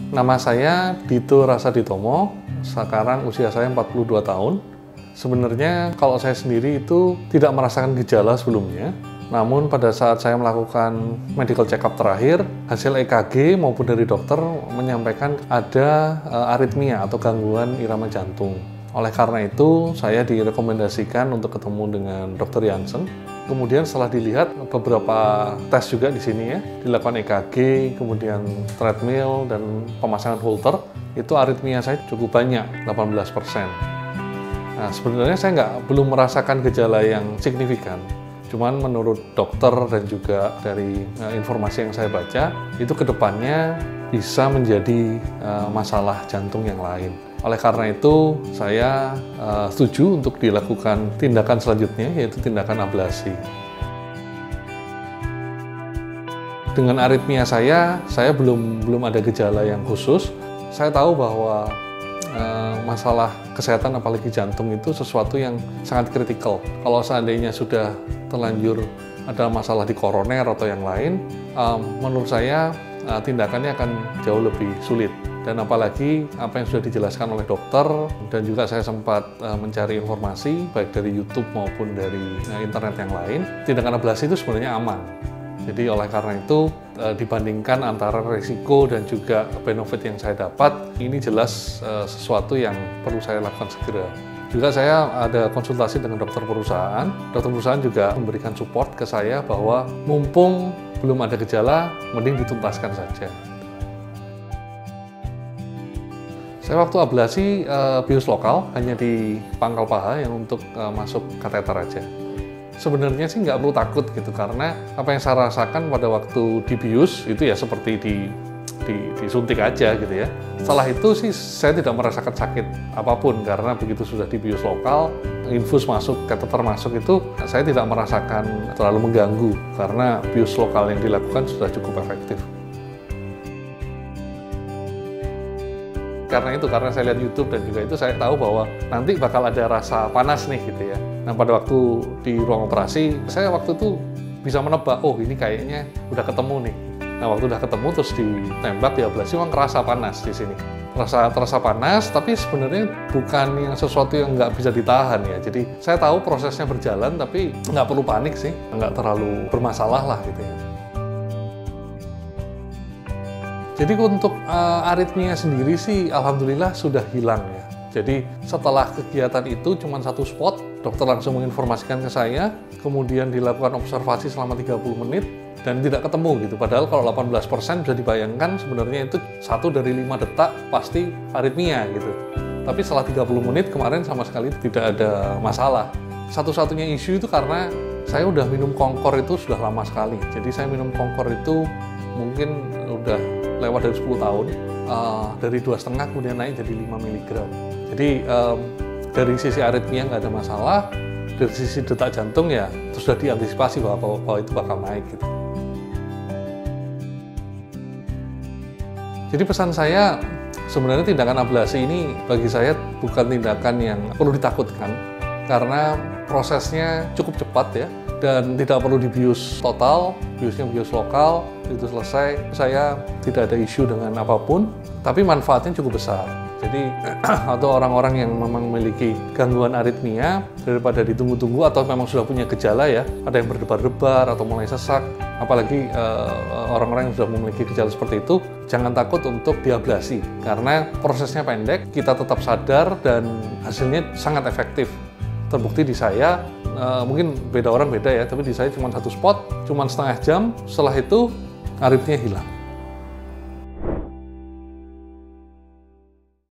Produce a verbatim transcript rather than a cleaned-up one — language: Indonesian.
Nama saya Dito Rasaditomo, sekarang usia saya empat puluh dua tahun. Sebenarnya kalau saya sendiri itu tidak merasakan gejala sebelumnya, namun pada saat saya melakukan medical check-up terakhir, hasil E K G maupun dari dokter menyampaikan ada uh, aritmia atau gangguan irama jantung. Oleh karena itu, saya direkomendasikan untuk ketemu dengan dokter Jansen. Kemudian setelah dilihat beberapa tes juga di sini ya, dilakukan E K G, kemudian treadmill dan pemasangan Holter, itu aritmia saya cukup banyak, delapan belas persen. Nah, sebenarnya saya nggak belum merasakan gejala yang signifikan. Cuman menurut dokter dan juga dari uh, informasi yang saya baca, itu kedepannya bisa menjadi uh, masalah jantung yang lain. Oleh karena itu, saya uh, setuju untuk dilakukan tindakan selanjutnya, yaitu tindakan ablasi. Dengan aritmia saya, saya belum belum ada gejala yang khusus. Saya tahu bahwa uh, masalah kesehatan, apalagi jantung, itu sesuatu yang sangat kritikal. Kalau seandainya sudah terlanjur ada masalah di koroner atau yang lain, um, menurut saya uh, tindakannya akan jauh lebih sulit. Dan apalagi apa yang sudah dijelaskan oleh dokter, dan juga saya sempat uh, mencari informasi baik dari YouTube maupun dari uh, internet yang lain, tindakan ablasi itu sebenarnya aman. Jadi oleh karena itu uh, dibandingkan antara risiko dan juga benefit yang saya dapat, ini jelas uh, sesuatu yang perlu saya lakukan segera. Juga saya ada konsultasi dengan dokter perusahaan. Dokter perusahaan juga memberikan support ke saya bahwa mumpung belum ada gejala, mending dituntaskan saja. Saya waktu ablasi uh, bius lokal hanya di pangkal paha yang untuk uh, masuk kateter aja. Sebenarnya sih nggak perlu takut gitu, karena apa yang saya rasakan pada waktu di bius itu ya seperti di, di disuntik aja gitu ya. Setelah itu sih saya tidak merasakan sakit apapun, karena begitu sudah di bius lokal, infus masuk, kateter masuk itu saya tidak merasakan terlalu mengganggu, karena bius lokal yang dilakukan sudah cukup efektif. Karena itu, karena saya lihat YouTube dan juga itu saya tahu bahwa nanti bakal ada rasa panas nih gitu ya. Nah, pada waktu di ruang operasi, saya waktu itu bisa menebak, oh ini kayaknya udah ketemu nih. Nah, waktu udah ketemu terus ditembak di ablasi, memang kerasa panas di sini. Terasa, terasa panas, tapi sebenarnya bukan yang sesuatu yang nggak bisa ditahan ya. Jadi saya tahu prosesnya berjalan, tapi nggak perlu panik sih, nggak terlalu bermasalah lah gitu ya. Jadi untuk uh, aritmia sendiri sih alhamdulillah sudah hilang ya. Jadi setelah kegiatan itu cuma satu spot, dokter langsung menginformasikan ke saya, kemudian dilakukan observasi selama tiga puluh menit dan tidak ketemu gitu. Padahal kalau delapan belas persen bisa dibayangkan sebenarnya itu satu dari lima detak pasti aritmia gitu. Tapi setelah tiga puluh menit kemarin sama sekali tidak ada masalah. Satu-satunya isu itu karena saya udah minum Concor itu sudah lama sekali. Jadi saya minum Concor itu mungkin udah lewat dari sepuluh tahun, uh, dari dua koma lima kemudian naik jadi lima miligram. Jadi um, dari sisi aritmia nggak ada masalah, dari sisi detak jantung ya sudah diantisipasi bahwa, bahwa itu bakal naik gitu. Jadi pesan saya, sebenarnya tindakan ablasi ini bagi saya bukan tindakan yang perlu ditakutkan, karena prosesnya cukup cepat ya, dan tidak perlu dibius total, biusnya bius lokal, itu selesai. Saya tidak ada isu dengan apapun, tapi manfaatnya cukup besar. Jadi atau orang-orang yang memang memiliki gangguan aritmia, daripada ditunggu-tunggu atau memang sudah punya gejala ya, ada yang berdebar-debar atau mulai sesak, apalagi uh, orang-orang yang sudah memiliki gejala seperti itu, jangan takut untuk diablasi, karena prosesnya pendek, kita tetap sadar dan hasilnya sangat efektif. Terbukti di saya, uh, mungkin beda orang beda ya, tapi di saya cuma satu spot, cuma setengah jam, setelah itu aritmia hilang.